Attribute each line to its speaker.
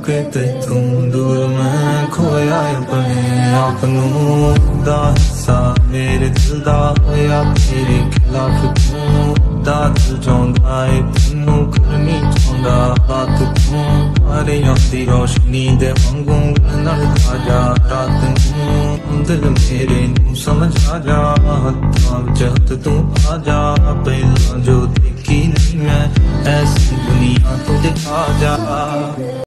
Speaker 1: मौके ते तू दूर मैं खोया अपने आप नूं दा हिस्सा मेरे दिल दा होया तेरे खिलाफ क्यों दा दिल चाहुंदा है तेनू करनी चाहुंदा बात क्यों तारियां दी रोशनी दे वांगू नाल ताजा रात नूं दिल मेरे नूं समझ आ जा हत्थां विच हत्थ तू आ जा पहला जो देखी नहीं मैं ऐसी दुनिया तो दिखा जा।